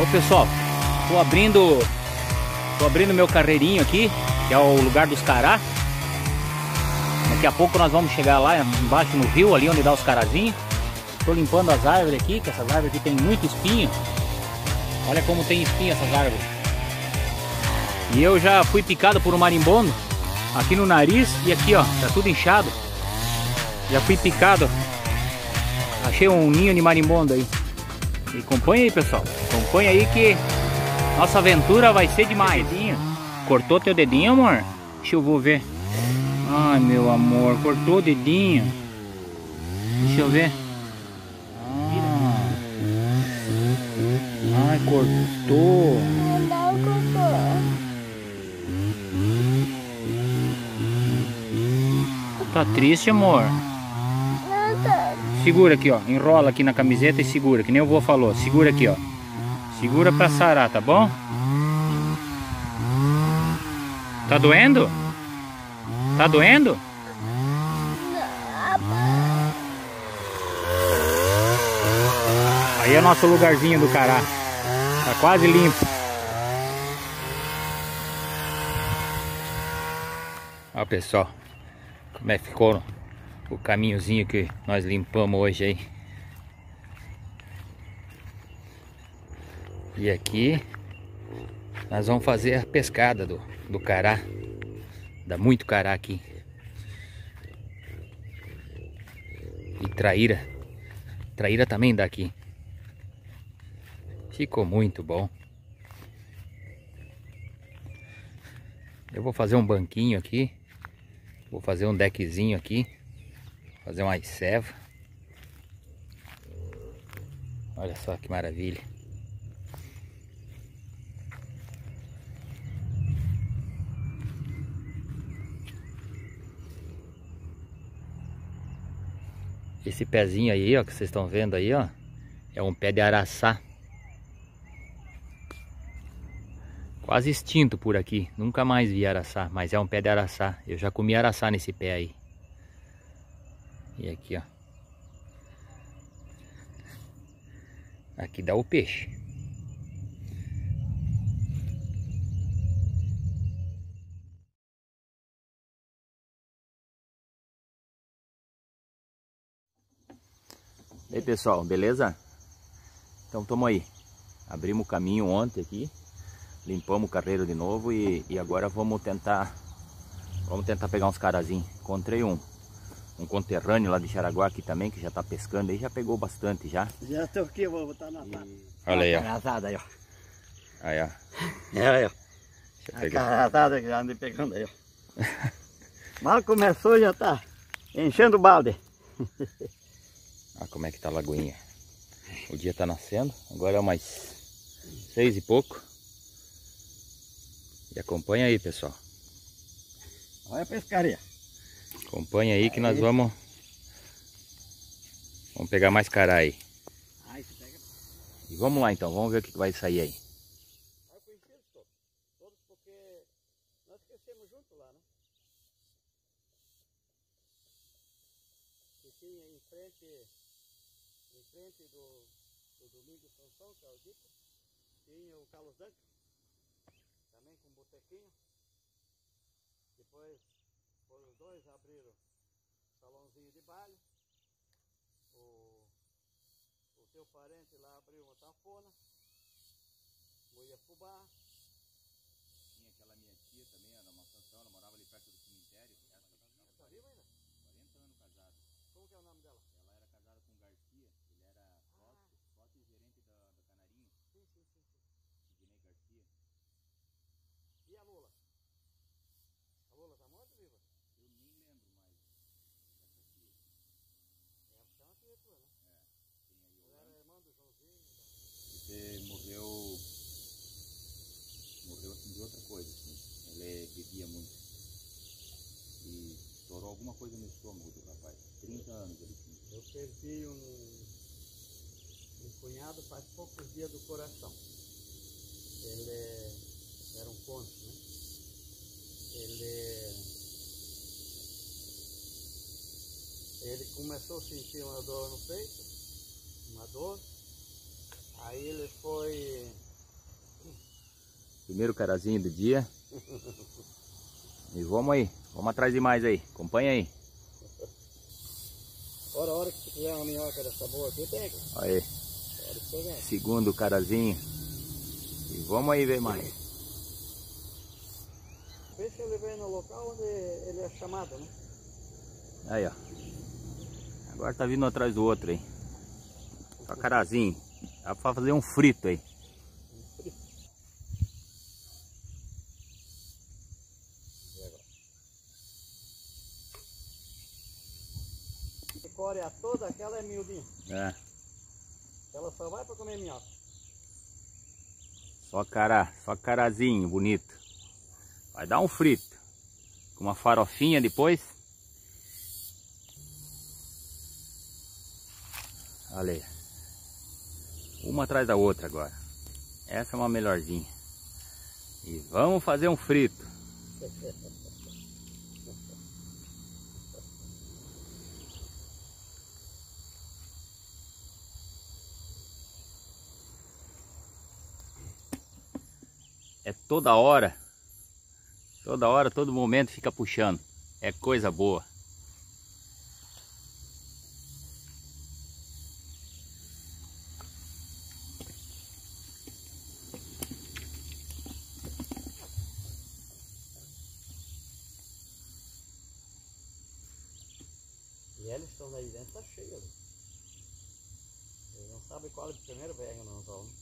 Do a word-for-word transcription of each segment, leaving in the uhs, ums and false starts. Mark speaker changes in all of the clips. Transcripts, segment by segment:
Speaker 1: Ô pessoal, tô abrindo tô abrindo meu carreirinho aqui, que é o lugar dos cará. Daqui a pouco nós vamos chegar lá embaixo no rio, ali onde dá os carazinhos. Tô limpando as árvores aqui, que essas árvores aqui tem muito espinho. Olha como tem espinho essas árvores. E eu já fui picado por um marimbondo aqui no nariz e aqui ó, tá tudo inchado. Já fui picado. Achei um ninho de marimbondo aí. E acompanha aí, pessoal. Acompanha aí que nossa aventura vai ser demais. Cortou teu dedinho, amor? Deixa eu vou ver. Ai, meu amor, cortou o dedinho. Deixa eu ver. Ah. Ai, cortou. Tá triste, amor? Segura aqui, ó. Enrola aqui na camiseta e segura, que nem o vô falou. Segura aqui, ó. Segura pra sarar, tá bom? Tá doendo? Tá doendo? Aí é nosso lugarzinho do cará. Tá quase limpo. Ó, pessoal, como é que ficou o caminhozinho que nós limpamos hoje aí. E aqui nós vamos fazer a pescada do, do cará. Dá muito cará aqui. E traíra. Traíra também dá aqui. Ficou muito bom. Eu vou fazer um banquinho aqui. Vou fazer um deckzinho aqui. Fazer uma ceva. Olha só que maravilha. Esse pezinho aí, ó, que vocês estão vendo aí, ó, é um pé de araçá. Quase extinto por aqui. Nunca mais vi araçá, mas é um pé de araçá. Eu já comi araçá nesse pé aí. E aqui, ó. Aqui dá o peixe. E aí, pessoal, beleza? Então estamos aí. Abrimos o caminho ontem aqui. Limpamos o carreiro de novo e, e agora vamos tentar Vamos tentar pegar uns carazinhos. Encontrei um Um conterrâneo lá de Jaraguá aqui também, que já tá pescando aí, já pegou bastante já.
Speaker 2: Já tô aqui, vou botar na
Speaker 1: e... Olha aí, ó.
Speaker 2: Carrazada aí, ó.
Speaker 1: Aí, ó.
Speaker 2: É, aí, ó. A carrazada que já andei pegando aí, ó. Mal começou, já tá enchendo o balde.
Speaker 1: Olha como é que tá a lagoinha. O dia tá nascendo, agora é umas seis e pouco. E acompanha aí, pessoal.
Speaker 2: Olha a pescaria.
Speaker 1: Acompanha aí que nós vamos Vamos pegar mais cará aí. E vamos lá então, vamos ver o que vai sair aí.
Speaker 2: Eu conheci eles todos, todos porque nós crescemos juntos lá, né? E tinha em frente, em frente do, do Domingo Sansão, que é o Dico, tinha o Carlos Danca, também com botequinho. Depois foram os dois, abriram salãozinho de baile. O, o teu parente lá abriu uma tafona, moía fubá.
Speaker 1: Tinha aquela minha tia também, era uma Sansão, ela morava ali perto do cemitério. Essa
Speaker 2: Tá viva ainda?
Speaker 1: quarenta anos casada.
Speaker 2: Como que é o nome dela?
Speaker 1: Ela era casada com o Garcia, ele era sócio,
Speaker 2: Ah.
Speaker 1: sócio e gerente da, da Canarinho.
Speaker 2: Sim, sim, sim, sim.
Speaker 1: Sidney Garcia.
Speaker 2: E a Lula? A Lula tá morta ou viva?
Speaker 1: Eu nem lembro mais dessa tia.
Speaker 2: É, você é uma tia tua, né?
Speaker 1: É, tem aí o
Speaker 2: Ela era irmã do Joãozinho. Da...
Speaker 1: Você morreu, morreu assim de outra coisa, assim. Ele bebia muito. E estourou alguma coisa no estômago do rapaz. trinta anos ele tinha.
Speaker 2: Eu perdi um, um cunhado faz poucos dias do coração. Ele era um conde, né? Ele, ele começou a sentir uma dor no peito, uma dor. Aí ele foi
Speaker 1: Primeiro carazinho do dia. E vamos aí, vamos atrás de mais aí, acompanha aí.
Speaker 2: Ora, a hora que você quiser uma minhoca dessa boa aqui, pega.
Speaker 1: Aí, segundo carazinho. E vamos aí ver mais.
Speaker 2: Vê se ele vem no local onde ele é chamado, né?
Speaker 1: Aí, ó. Agora tá vindo um atrás do outro aí. Só carazinho. Dá pra fazer um frito aí.
Speaker 2: Córea toda, aquela é miudinha.
Speaker 1: É.
Speaker 2: Ela só vai para comer minhoca.
Speaker 1: Só cará, só carazinho bonito. Vai dar um frito. Com uma farofinha depois. Olha aí. Uma atrás da outra agora. Essa é uma melhorzinha. E vamos fazer um frito. É toda hora, toda hora, todo momento fica puxando. É coisa boa.
Speaker 2: E eles estão aí dentro, tá cheio ali. Eles não sabem qual é o primeiro pega no anzol, né?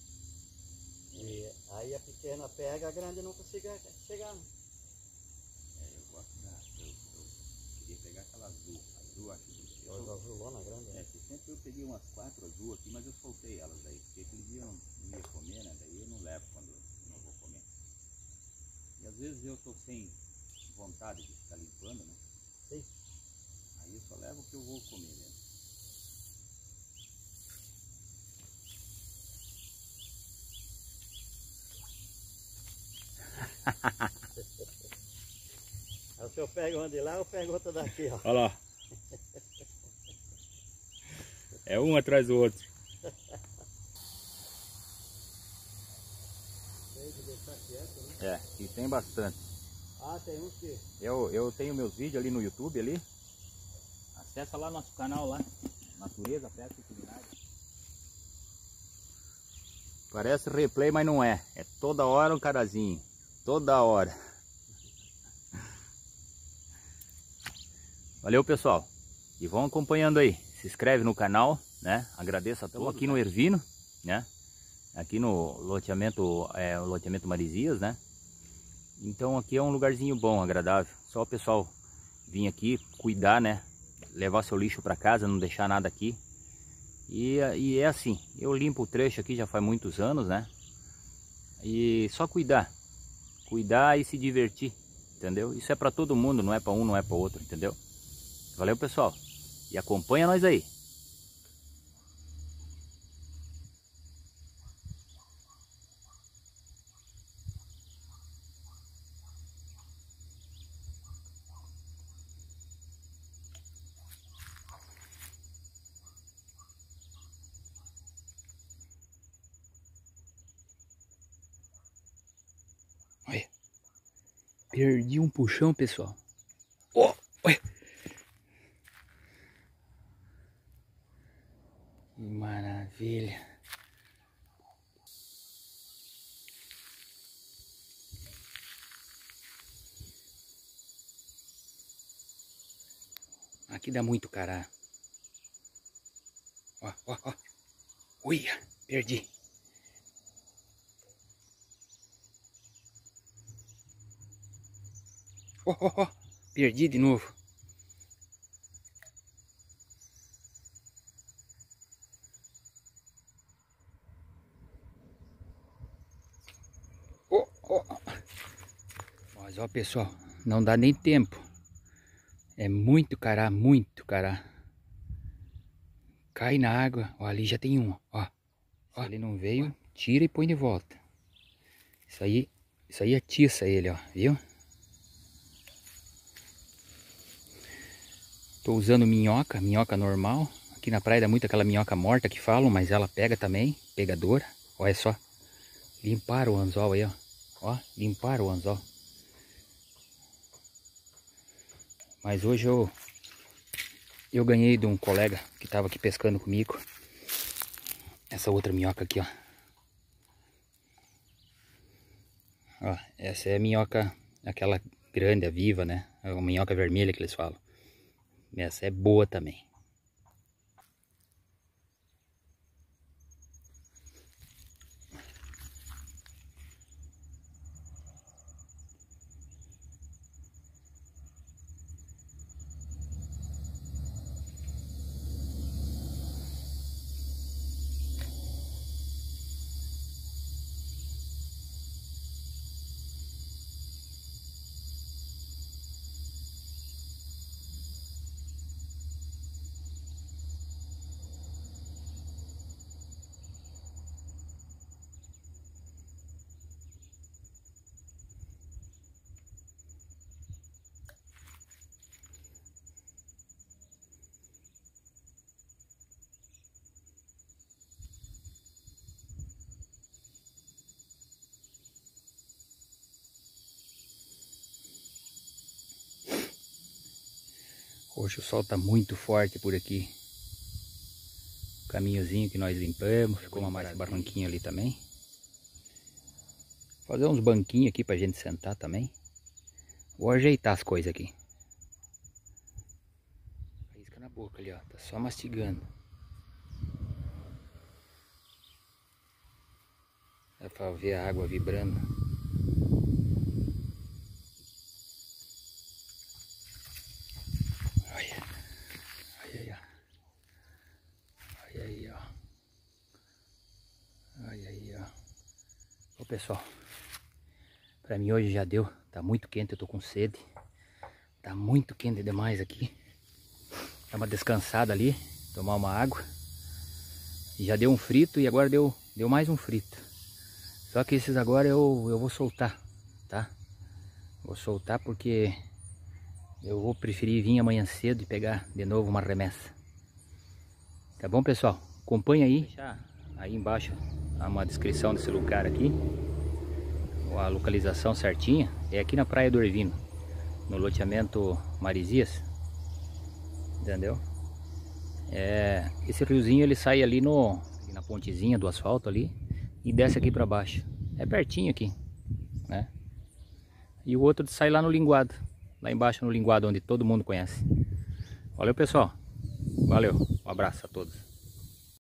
Speaker 2: E aí a pequena pega, a grande não consiga chegar, né?
Speaker 1: É, eu gosto da... Eu, eu queria pegar aquela azul. Azul, acho que...
Speaker 2: Aquela azulona grande, né?
Speaker 1: É, sempre eu peguei umas quatro azul aqui, mas eu soltei elas aí. Porque aquele dia eu não, não ia comer, né? Daí eu não levo quando eu não vou comer. E às vezes eu tô sem vontade de ficar limpando, né?
Speaker 2: Sim.
Speaker 1: Aí eu só levo o que eu vou comer mesmo.
Speaker 2: Aí o senhor pega uma de lá, eu pego outra daqui, ó.
Speaker 1: Olha lá. É um atrás do outro.
Speaker 2: Tem que deixar quieto, né?
Speaker 1: É, e tem bastante.
Speaker 2: Ah, tem uns que...
Speaker 1: Eu, eu tenho meus vídeos ali no YouTube ali. Acessa lá nosso canal lá. Natureza, Pesca e Culinária. Parece replay, mas não é. É toda hora um carazinho. Toda hora. Valeu, pessoal. E vão acompanhando aí. Se inscreve no canal, né? Agradeço a todos. Estamos aqui no Ervino, né? Aqui no loteamento, é, o loteamento Marizias, né? Então aqui é um lugarzinho bom, agradável. Só o pessoal vir aqui, cuidar, né? Levar seu lixo para casa, não deixar nada aqui. E, e é assim, eu limpo o trecho aqui já faz muitos anos, né? E só cuidar. Cuidar e se divertir, entendeu? Isso é para todo mundo, não é para um, não é para outro, entendeu? Valeu, pessoal. E acompanha nós aí. Olha. Perdi um puxão, pessoal. Ó, oh, olha. Que maravilha. Aqui dá muito cará. Ó, ó, ó. Uia, perdi. Ó, ó, ó. Perdi de novo. Ó, ó. Mas ó, pessoal, não dá nem tempo. É muito cará, muito cará. Cai na água. Ó, ali já tem um, ó. Ó, ele não veio, tira e põe de volta. Isso aí, isso aí atiça ele, ó, viu? Tô usando minhoca, minhoca normal. Aqui na praia dá muito aquela minhoca morta que falam, mas ela pega também, pegadora. Olha só, limparam o anzol aí, ó. Ó, limparam o anzol. Mas hoje eu eu ganhei de um colega que estava aqui pescando comigo essa outra minhoca aqui, ó. Ó, essa é a minhoca, aquela grande, a viva, né? É uma minhoca vermelha que eles falam. Essa é boa também. Hoje o sol tá muito forte por aqui. O caminhozinho que nós limpamos, ficou uma mais barranquinha ali também. Fazer uns banquinhos aqui pra gente sentar também. Vou ajeitar as coisas aqui. Isca na boca ali, ó, tá só mastigando. Dá pra ver a água vibrando. Ô pessoal, pra mim hoje já deu, tá muito quente, eu tô com sede. Tá muito quente demais aqui. Dá uma descansada ali, tomar uma água. E já deu um frito e agora deu, deu mais um frito. Só que esses agora eu, eu vou soltar, tá? Vou soltar porque eu vou preferir vir amanhã cedo e pegar de novo uma remessa. Tá bom, pessoal? Acompanha aí. Aí embaixo há uma descrição desse lugar aqui. A localização certinha é aqui na Praia do Ervino, no loteamento Marizias. Entendeu? É, esse riozinho ele sai ali no, na pontezinha do asfalto ali e desce aqui para baixo. É pertinho aqui, né? E o outro sai lá no Linguado, lá embaixo no Linguado, onde todo mundo conhece. Valeu, pessoal. Valeu. Um abraço a todos.